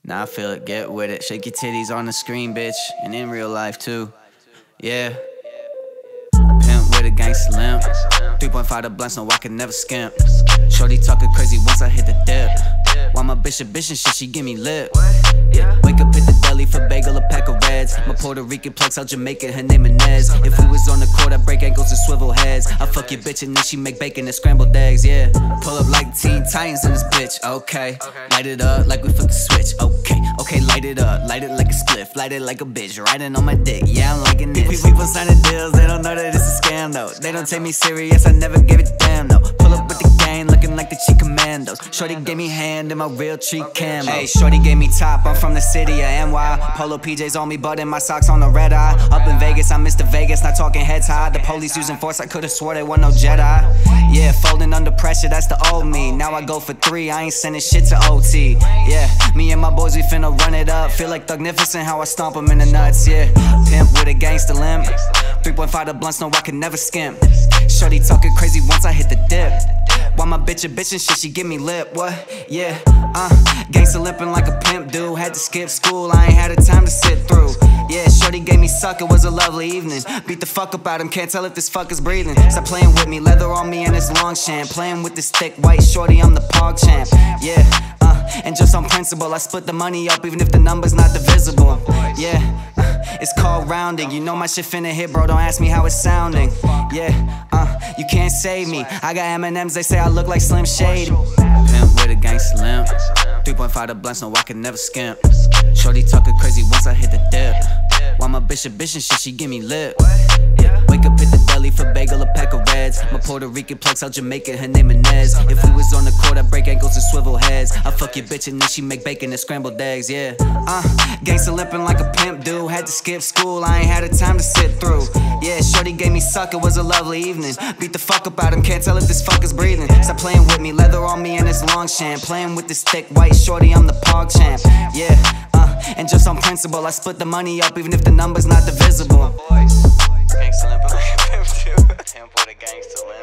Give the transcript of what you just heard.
Now I feel it, get with it. Shake your titties on the screen, bitch, and in real life too. Yeah. Pimp with a gangsta limp. 3.5 the blunts, no I can never skimp. Shorty talking crazy once I hit the dip. While my bitch and shit, she give me lip. Yeah, wake up at the deli for bagel, a pack of reds. My Puerto Rican plugs out Jamaica, her name Inez. If we was on the court, I'd break ankles and swivel heads. I fuck your bitch and then she make bacon and scrambled eggs, yeah. Pull up like Teen Titans in this bitch, okay. Light it up like we flipped the switch, okay. Okay, light it up, light it like a spliff. Light it like a bitch, riding on my dick, yeah, I'm liking this. People signing deals, they don't know that it's a scam though. They don't take me serious, I never give a damn though. Pull up with the gang, looking like the cheap commandos. Shorty gave me hand in my real tree camo. Hey, shorty gave me top, I'm from the city of NY. Polo PJs on me, button my socks on the red eye. Up in Vegas, I'm Mr. Vegas, not talking heads high. The police using force, I could've swore they wasn't no Jedi. Yeah, folding under pressure, that's the old me. Now I go for 3, I ain't sending shit to OT. Yeah, me and my boys, we finna run it up. Feel like Thugnificent, how I stomp them in the nuts, yeah. Pimp with a gangsta limp. 3.5 the blunts, no I can never skimp. Shorty talking crazy once I hit the dip. While my bitch and shit, she give me lip, what? Yeah, gangsta limping like a pimp dude. Had to skip school, I ain't had the time to sit through. Yeah, shorty gave me suck, it was a lovely evening. Beat the fuck up out him, can't tell if this fuck is breathing. Stop playing with me, leather on me and it's long shan. Playing with this thick white shorty, I'm the pog champ. Yeah, and just on principle, I split the money up even if the number's not divisible. Yeah, it's called rounding. You know my shit finna hit, bro, don't ask me how it's sounding. Yeah, you can't save me. I got M&M's, they say I look like Slim Shady. Pimp with a gangsta limp. 3.5 the blunts, no I can never skimp. Shorty talking crazy once I hit the dip. While my bitch and shit, she give me lip. Yeah, wake up at the deli for bagel, a pack of reds. My Puerto Rican plugs out Jamaica, her name Inez. If we was on the court, I'd break ankles and swivel heads. I fuck your bitch and then she make bacon and scrambled eggs, yeah. Gangsta limping like a pimp dude. Had to skip school, I ain't had the time to sit through. Yeah, shorty gave me suck, it was a lovely evening. Beat the fuck up out him, can't tell if this fuck is breathing. Stop playing with me, leather on me and it's long shan. Playing with this thick white shorty, I'm the pog champ. Yeah, and just on principle, I split the money up even if the number's not divisible. Gangsta limping like a pimp dude. Pimp with a gangsta limp.